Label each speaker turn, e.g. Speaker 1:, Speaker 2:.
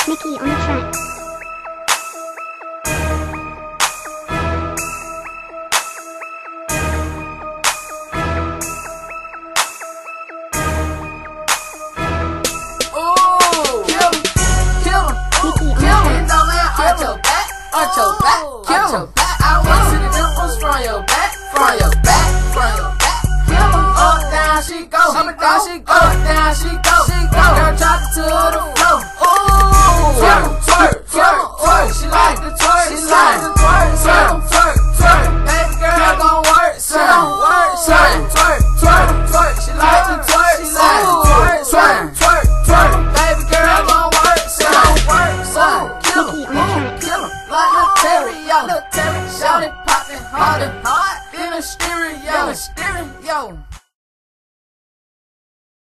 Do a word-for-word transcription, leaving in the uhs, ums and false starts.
Speaker 1: Mickey on the track.
Speaker 2: Ooh, kill him, kill him,
Speaker 1: Mickey
Speaker 2: kill
Speaker 1: on the
Speaker 2: him.
Speaker 1: track.
Speaker 2: No man, arch your back, arch your back, arch your back. I want to see the dimples from your back, from your back, from your back. Kill him. Up, down, she go, up, down, she go, up, down, she go.